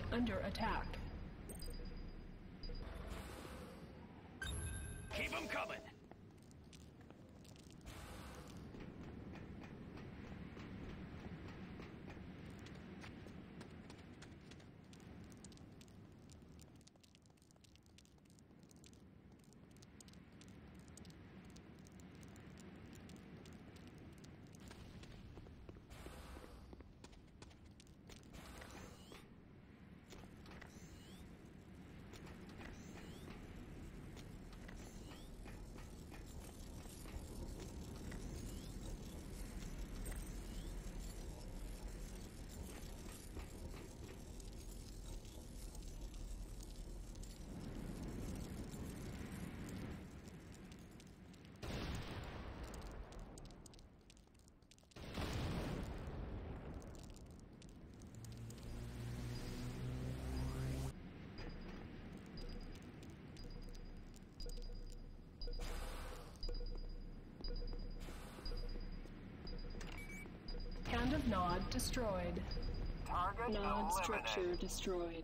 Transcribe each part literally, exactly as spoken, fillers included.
under attack. Keep them coming. Hand of Nod destroyed. Target Nod eliminated. structure destroyed.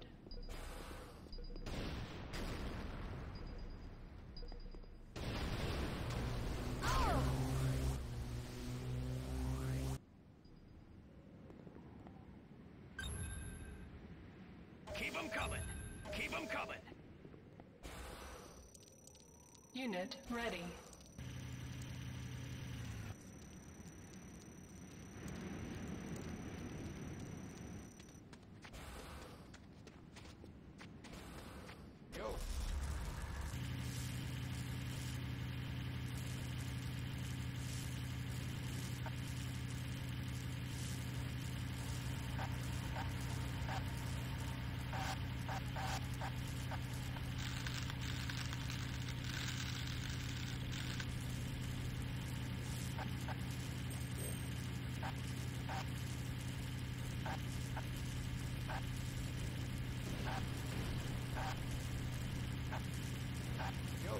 Keep them coming. Keep them coming. Unit ready. Yo. Yo.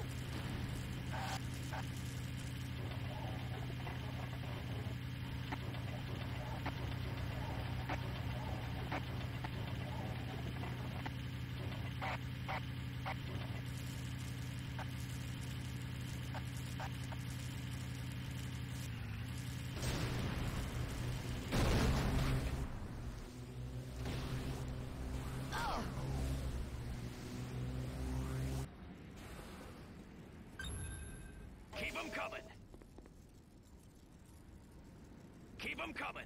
Keep them coming. Keep them coming.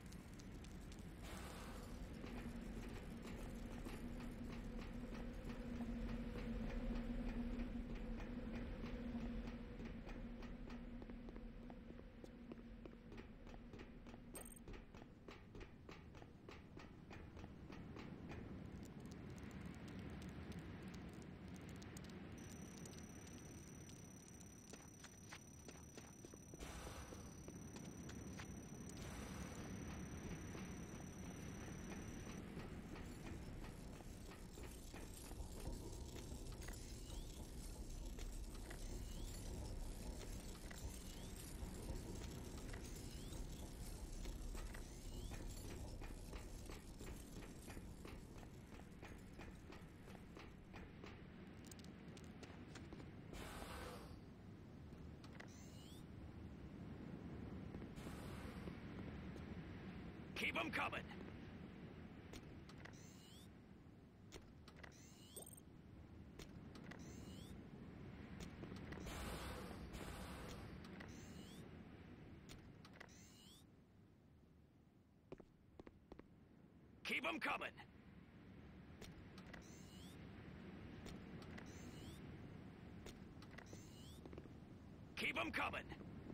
Keep them coming. Keep them coming. Keep them coming.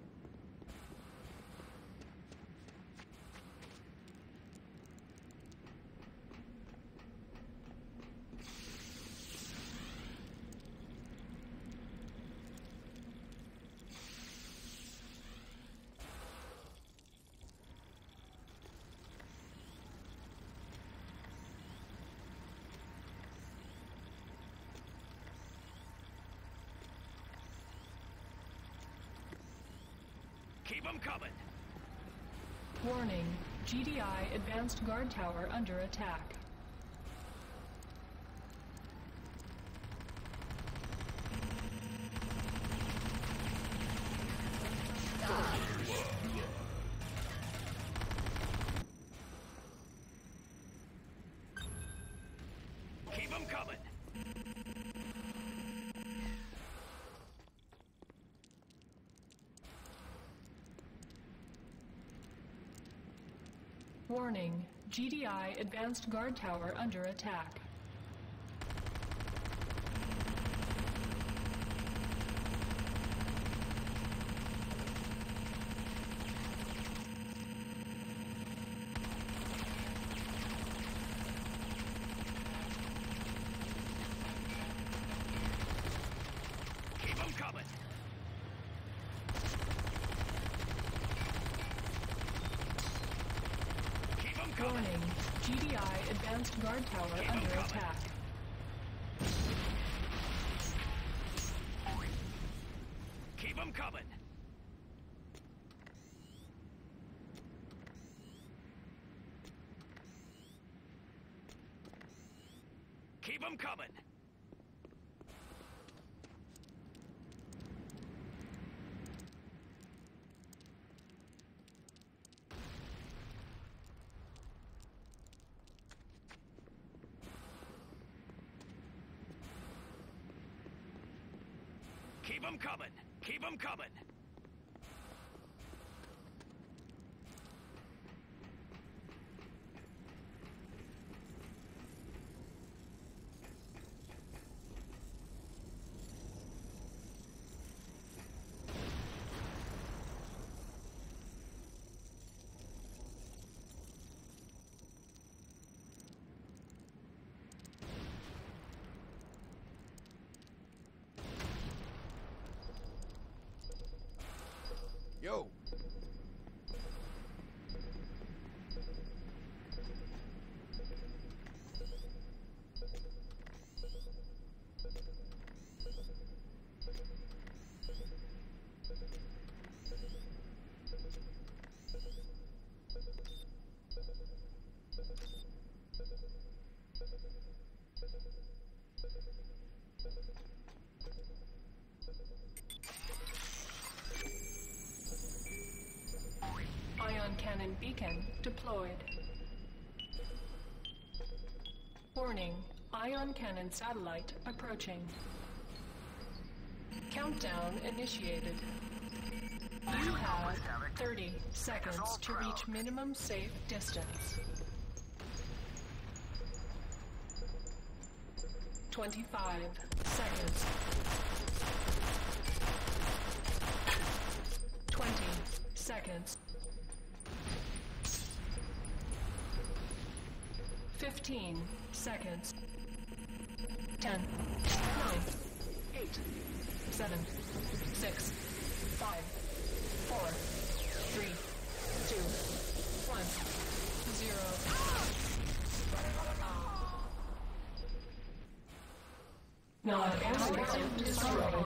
Keep them coming. Warning. G D I Advanced Guard Tower under attack. Warning, G D I Advanced Guard Tower under attack. Keep them coming. Keep them coming. Warning, G D I Advanced Guard Tower Keep 'em under coming. attack. Keep them coming. Keep them coming. Keep them coming. Keep them coming. Yo. Ion cannon beacon deployed. Warning, ion cannon satellite approaching. Countdown initiated. You have thirty seconds to reach minimum safe distance. twenty-five seconds. twenty seconds. fifteen seconds. ten, nine, eight, seven, six, five, four, three, two, one, zero. Nod airstrip destroyed.